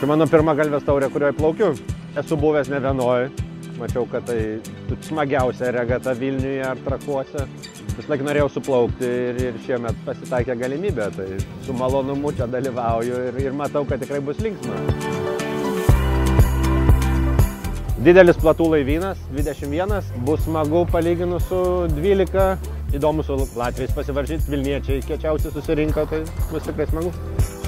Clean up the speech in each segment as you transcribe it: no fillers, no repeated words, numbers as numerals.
Čia mano pirma Galves Taurė, kurioje plaukiu. Esu buvęs ne vienoje. Mačiau, kad tai smagiausia regata Vilniuje ar Trakuose. Vis laik norėjau suplaukti ir šiemet pasitaikė galimybė. Tai su malonumu čia dalyvauju ir matau, kad tikrai bus linksma. Didelis platų laivynas, 21. Bus smagu palyginus su 12. Įdomu su Latvijais pasivaržyti. Vilniečiai kiečiausiai susirinko, tai bus tikrai smagu.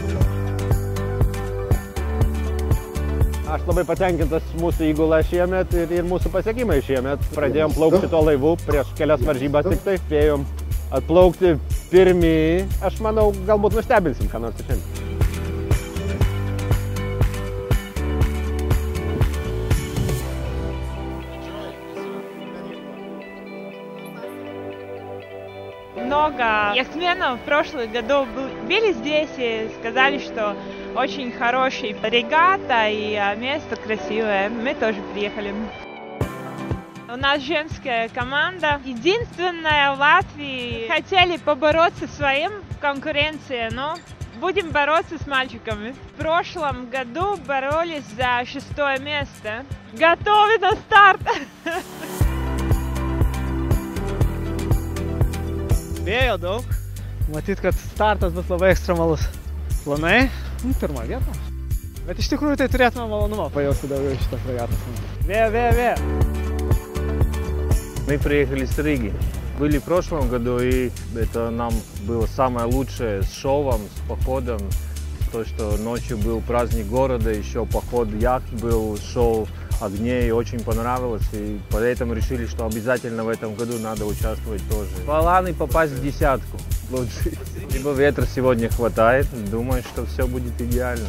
Aš labai patenkintas mūsų įgula šiemet ir mūsų pasiekimai šiemet. Pradėjom plaukti tuo laivu prieš kelias varžybas tik tai. Spėjom atplaukti pirmi. Aš manau, galbūt nustebinsim, ką nors šiandien. Много яхтсменов в прошлом году были здесь и сказали, что очень хорошая регата и место красивое. Мы тоже приехали. У нас женская команда. Единственная в Латвии. Хотели побороться своим в конкуренции, но будем бороться с мальчиками. В прошлом году боролись за 6-е место. Готовы на старт! Vėjo daug. Matyt, kad startas bus labai ekstremalus. Planai? Pirma vieta. Bet iš tikrųjų tai turėtume malonumą pajausti daugiau šitas regatas. Ве. Мы приехали с Риги. Были в прошлом году, и это нам было самое лучшее с шоу, с походом. То, что ночью был праздник города, еще поход яхт был, шоу огней, очень понравилось. И поэтому решили, что обязательно в этом году надо участвовать тоже. Планы попасть в десятку лучше. Либо ветра сегодня хватает, думаю, что все будет идеально.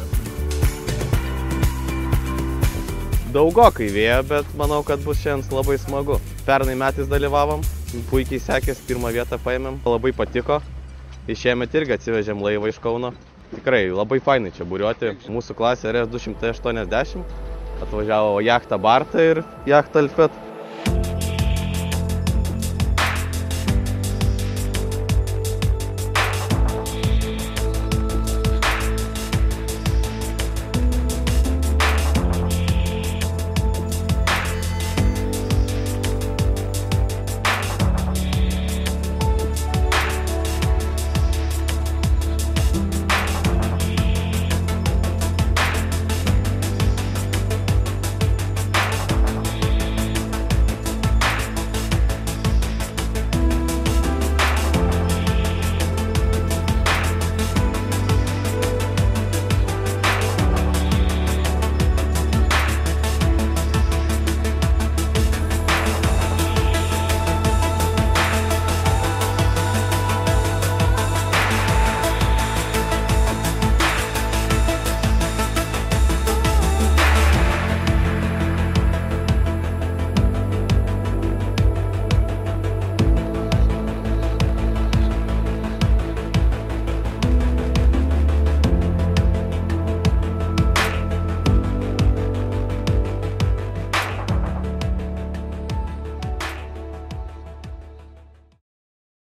Daugokai vėjo, bet manau, kad bus šiandien labai smagu. Pernai metais dalyvavom, puikiai sekės, pirmą vietą paėmėm, labai patiko. Ir šiemet irgi atsivežėm laivą iš Kauno. Tikrai labai fainai čia buriuoti. Mūsų klasė RS 280, atvažiavo jachta Barta ir jachta Alfet.